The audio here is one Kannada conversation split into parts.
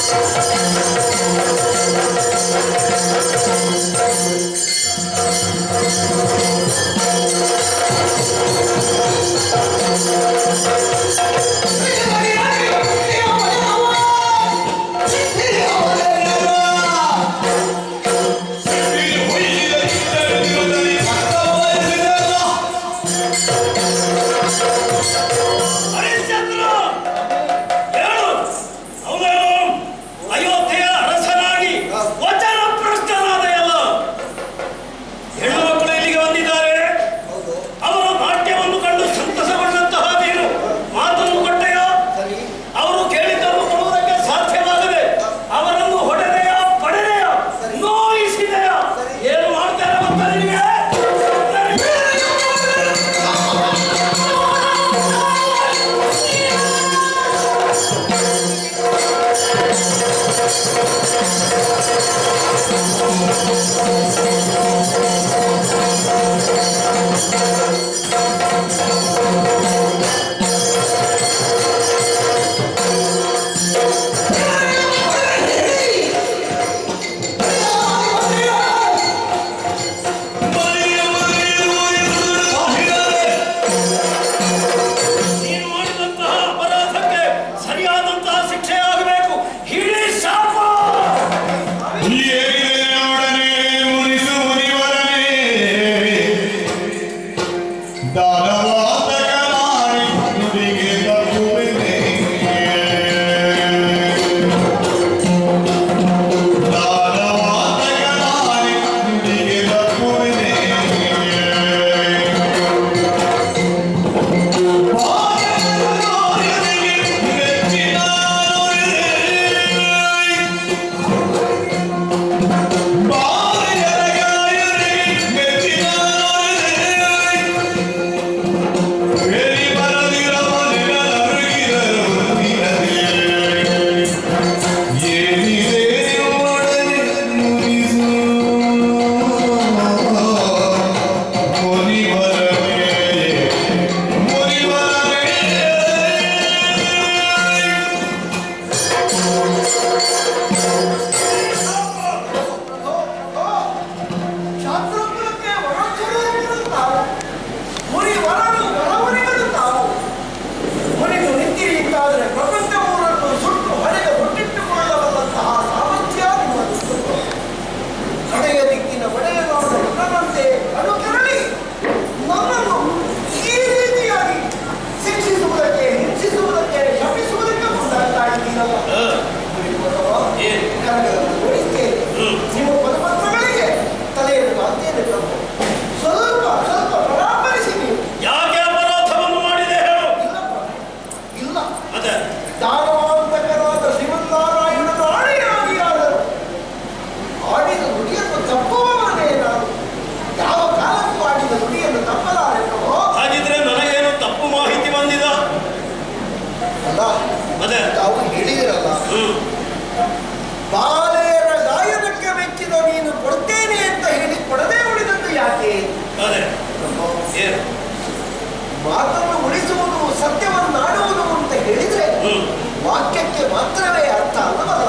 ಮಾತನ್ನು ಉಳಿಸುವುದು ಸತ್ಯವನ್ನಾಡುವುದು ಅಂತ ಹೇಳಿದ್ರೆ ವಾಕ್ಯಕ್ಕೆ ಮಾತ್ರವೇ ಅರ್ಥ ಅಲ್ಲವಲ್ಲ,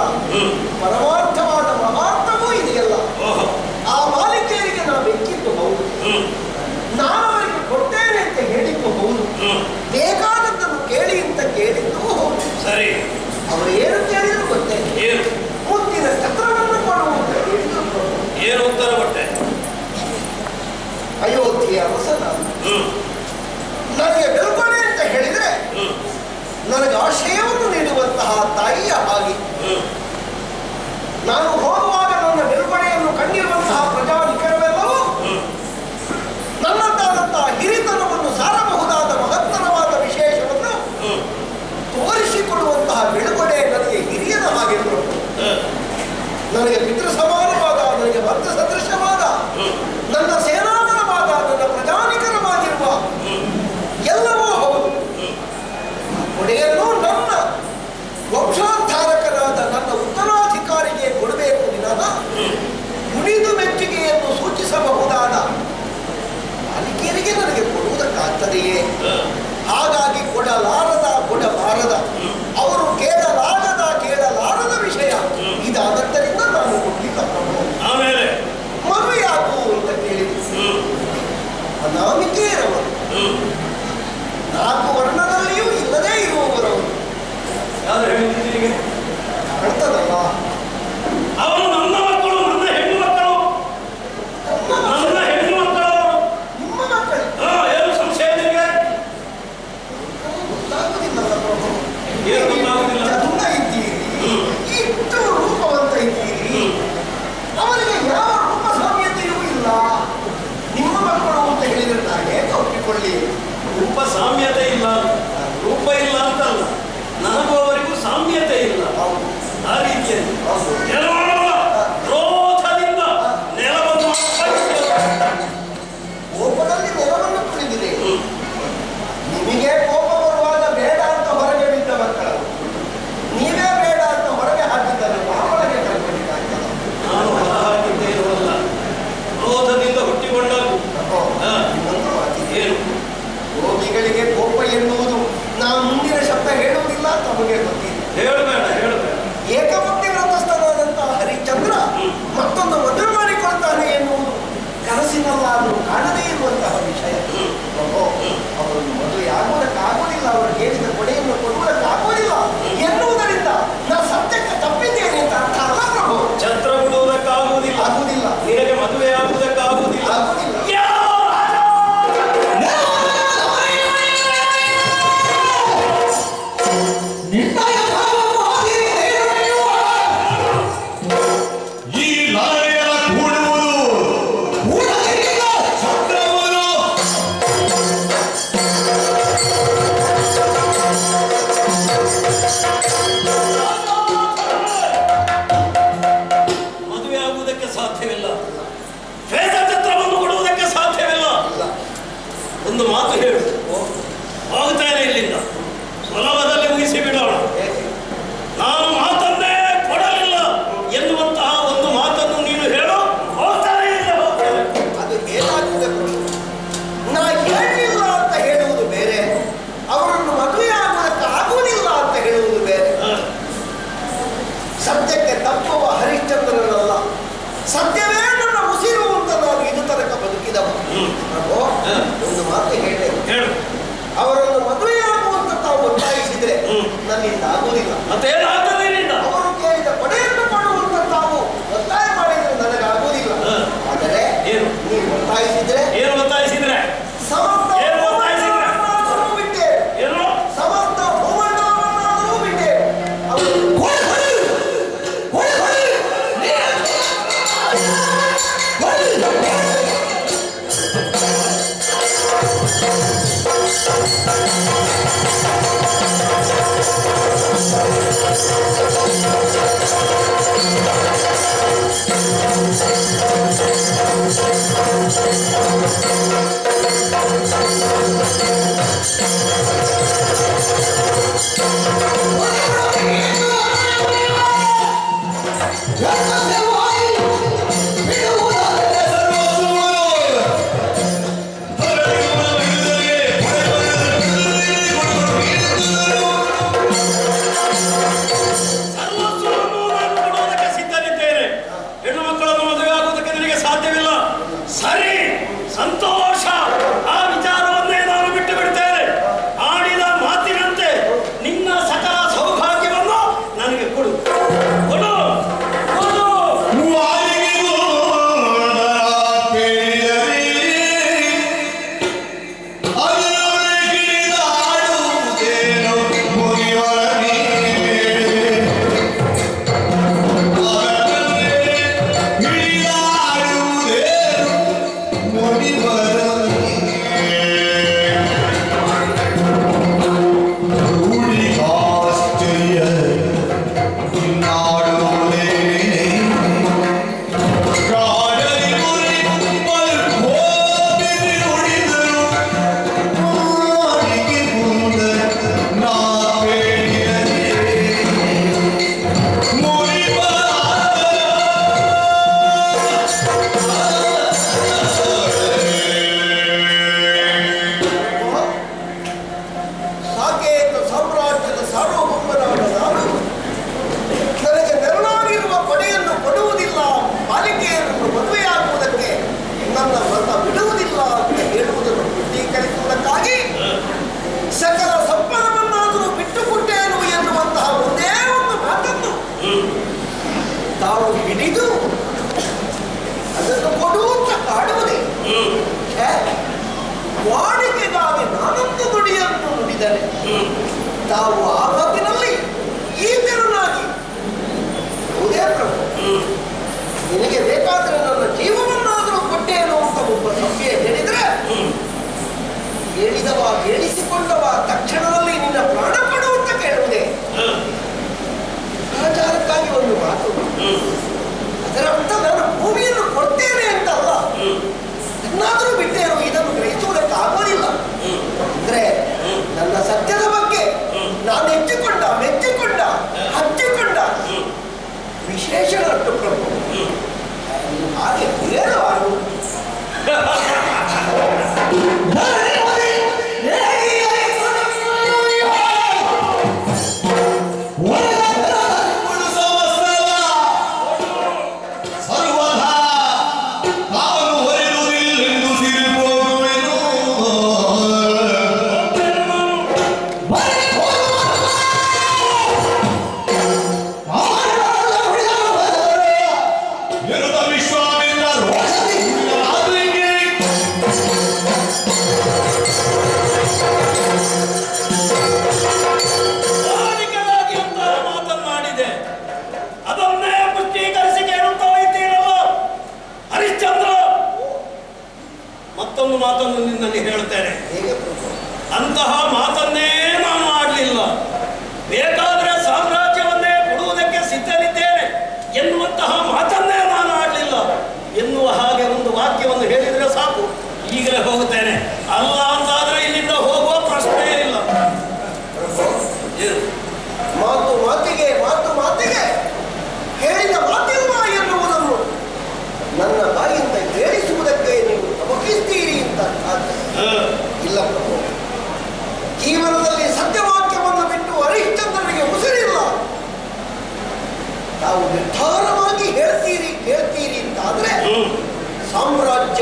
ಪರಮಾರ್ಥವಾದ ಮಹಾರ್ಥವೂ ಇದೆಯಲ್ಲ. ಆ ಮಾಲಿಕೆಯರಿಗೆ ನಾವು ಬೆಕ್ಕಿದ್ದು ಹೌದು, ನಾನು ಅವರಿಗೆ ಕೊಡ್ತೇನೆ ಅಂತ ಹೇಳಿದ್ದು ಹೌದು, ಬೇಕಾದದ್ದನ್ನು ಕೇಳಿ ಅಂತ ಕೇಳಿದ್ದು ಹೌದು. ಸರಿ, ಅವರು ಏನು ಕೇಳಿದ್ರು ಗೊತ್ತೇ, ಮುತ್ತಿನ ಚಕ್ರವನ್ನು ಕೊಡುವಂತ ಹೇಳಿದ್ರು. ಏನು ಉತ್ತರ ಕೊಟ್ಟೆ? ಅಯೋಧ್ಯೆಯ ಅರಸನ ನನಗೆ ಬೆಳ್ಕೊನೆ ಅಂತ ಹೇಳಿದ್ರೆ ನನಗೆ ಆಶಯವನ್ನು ನೀಡುವಂತಹ ತಾಯಿಯ ಹಾಗೆ, ನಾನು ಹೋಗುವಾಗ ನನ್ನ ಬೆಳ್ಕೊನೆಯನ್ನು ಕಂಡಿರುವಂತಹ ಪ್ರಜಾನಿಕರವೆಲ್ಲವೂ ನನ್ನದಾದಂತಹ ಹಿರಿತನವನ್ನು ಸಾರಬಹುದಾದ ಮಹತ್ತರವಾದ ವಿಶೇಷವನ್ನು ತೋರಿಸಿಕೊಡುವಂತಹ ಬೆಳ್ಕೊನೆ ನನಗೆ ಹಿರಿಯನ ಹಾಗೆಂದರು. ನನಗೆ ಪಿತೃ ಸಮಾನವಾದ, ನನಗೆ ಭಕ್ತ ಸದೃಶವಾದ, ನನ್ನ ಸೇನಾದನವಾದ, ನನ್ನ ಪ್ರಜಾನಿಕರವಾಗಿರುವ ಎಲ್ಲವೂ ಹೌದು. ಕೊನೆಯನ್ನು ನನ್ನ ವಂಶೋದ್ಧಾರಕರಾದ ನನ್ನ ಉತ್ತರಾಧಿಕಾರಿಗೆ ಕೊಡಬೇಕು ವಿನಃ ಮುನಿದು ಮೆಚ್ಚುಗೆಯನ್ನು ಸೂಚಿಸಬಹುದಾದ ಮಾಲಿಕೆಯರಿಗೆ ನನಗೆ ಕೊಡುವುದಕ್ಕಾಗ್ತದೆಯೇ? ಹಾಗಾಗಿ ಕೊಡಲಾರದ, ಕೊಡಬಾರದ, ಅವರು ಕೇಳಲಾಗದ ವಿಷಯ ಒಂದು ಮಾತು ಹೇಳು, ಹೋಗ್ತಾನೆ ಇಲ್ಲಿಂದ, ಸುಲಭದಲ್ಲಿ ಮುಗಿಸಿ ಬಿಡೋಣ. ನಾನು ಮಾತನ್ನೇ ಕೊಡಲಿಲ್ಲ ಎನ್ನುವಂತಹ ಒಂದು ಮಾತನ್ನು ನೀನು ಹೇಳು, ಹೋಗ್ತಾನೆ ಇಲ್ಲ. ಅದು ಏನಾಗಿದೆ? ನಾ ಹೇಳಲಿಲ್ಲ ಅಂತ ಹೇಳುವುದು ಬೇರೆ, ಅವರನ್ನು ಮದುವೆ ಆಗೋದಕ್ಕೆ ಆಗುವುದಿಲ್ಲ ಅಂತ ಹೇಳುವುದು ಬೇರೆ. ಸತ್ಯಕ್ಕೆ ತಪ್ಪುವ ಹರಿಶ್ಚಂದ್ರನಲ್ಲ, ಸತ್ಯವೇ ನನ್ನ ಉಸಿರು ಅಂತ ನಾನು ಇದು ತನಕ ಬದುಕಿದವ. ಒಂದು ಮಾತು ಹೇಳು, ಅವರನ್ನು ಮದುವೆಯಾಗುವಂತ ತಾವು ಒತ್ತಾಯಿಸಿದ್ರೆ ನನ್ನಿಂದ ಆಗುವುದಿಲ್ಲ. ಅವರು ಕೇಳಿದ ಕೊಡೆಯನ್ನು ಕೊಡುವಂತ ತಾವು ಒತ್ತಾಯ ಮಾಡಿದ್ರೆ ನನಗಾಗುವುದಿಲ್ಲ. ಆದರೆ ನೀವು ಒತ್ತಾಯಿಸಿದ್ರೆ ಸಮಸ್ತ ಬಿಟ್ಟೆ, ಸಮಸ್ತ ಭೂಮಂಡಲವನ್ನಾದರೂ ಬಿಟ್ಟೆ. ಅವರು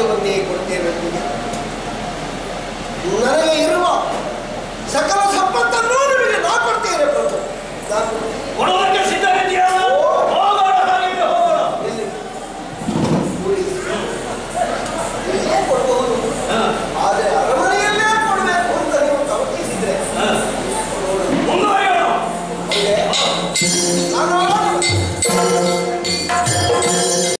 ರಾಜ್ಯವನ್ನೇ ಕೊಡ್ತೇವೆ.